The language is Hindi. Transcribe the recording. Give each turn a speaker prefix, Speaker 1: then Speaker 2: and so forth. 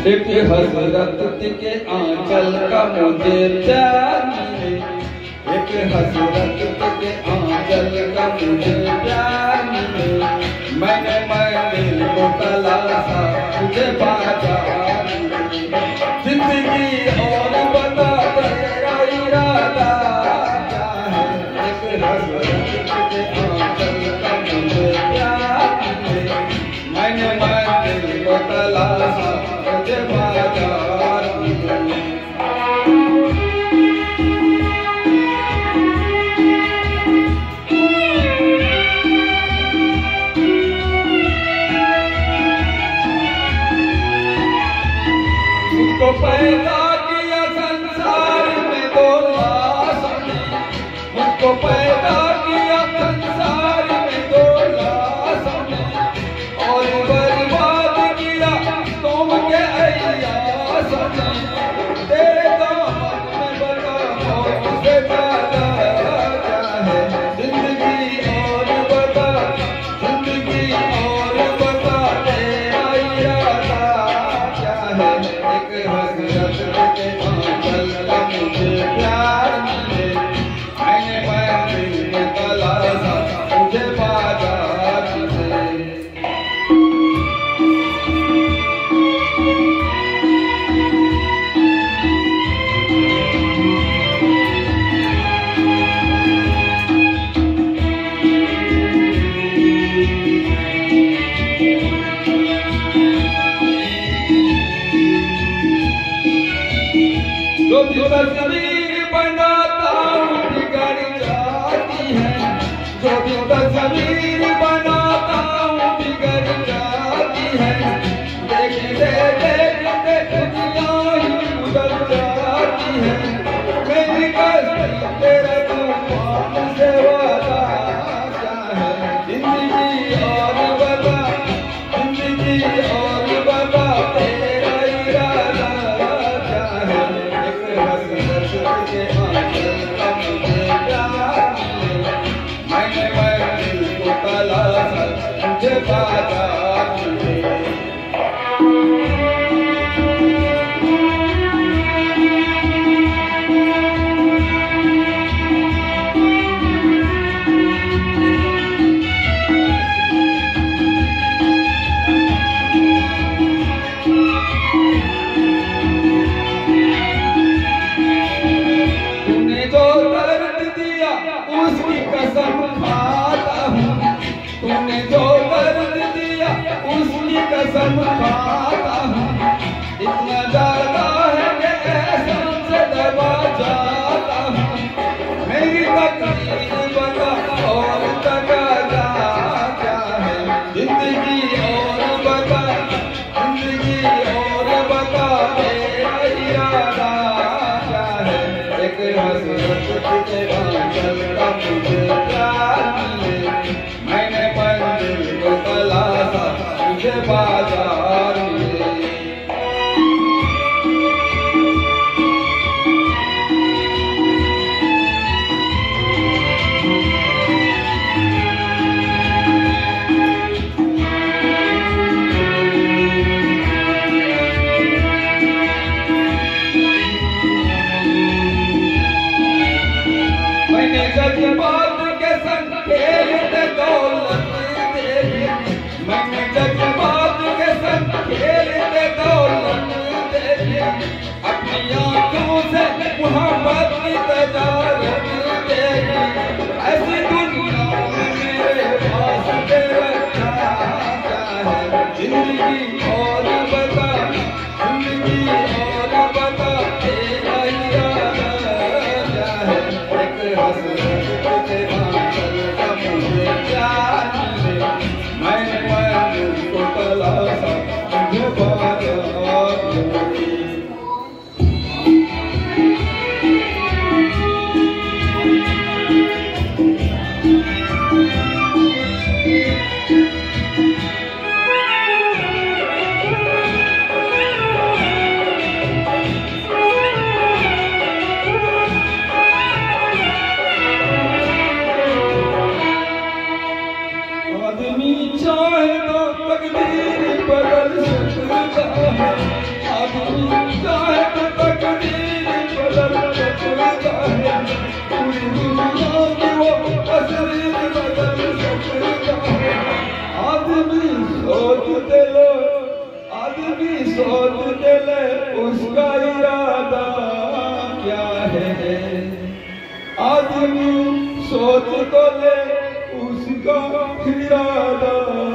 Speaker 1: एक हजरत के आंचल का मुझे प्यार मिले, एक हजरत के आंचल का मुझे प्यार मिले। मैंने दिल को तलाशा तुझे बाजार मिले। जिंदगी और बता तेरा इरादा क्या है। एक हजरत के आंचल का मुझे प्यार मिले। मैंने दिल को तलाशा तुझे बाजार मिले। मुझको पैदा किया संसार में दो लाशों ने, मुझको पैदा किया संसार में दो लाशों ने, और बर्बाद किया तुम के अय्यासों ने। तेरे दामन में बता मौत से ज्यादा क्या है। जिंदगी और बता, जिंदगी और बता तेरा इरादा क्या है। एक हजरत के आंचल का मुझे प्यार मिले। मैंने दिल को तलाशा तुझे बाजार मिले। जो भी तस्वीर बनाता हूँ बिगड़ जाती है, जो भी तस्वीर बनाता हूँ बिगड़ जाती है। देखते देखते दुनिया ही गुजर जाती है। मेरी कश्ती तेरे तूफान से वादा क्या है। जिंदगी और बता, जिंदगी और बता तेरा इरादा क्या है। के आंचल का मुझे प्यार मिले। मैंने दिल को तलाशा तुझे बाजार मिले। उसकी कसम खाता हूँ, तूने जो दर्द दिया उसकी कसम खाता हूँ। इतना ज्यादा है कि एहसान से दबा जाता हूँ। मेरी तकदीर बता और तकाजा क्या है। जिंदगी और बता, जिंदगी और बता तेरा इरादा क्या है। एक हजरत के आंचल का मुझे प्यार मिले। मैंने दिल को तलाशा तुझे बाजार मिले। मैंने जज्बात के संग खेलते दौलत देखी। मैंने जज्बात के संग खेलते दौलत देखी। अपनी आंखों से मोहब्बत की तजारत देखी। ऐसी दुनिया में मेरे पास तेरा क्या है। जिंदगी और बता, जिंदगी और बता तेरा इरादा क्या है। एक हजरत के आंचल का मुझे प्यार मिले। मैंने दिल को तलाशा तुझे बाजार मिले। सोच के ले उसका इरादा क्या है। आदमी सोच तो ले उसका इरादा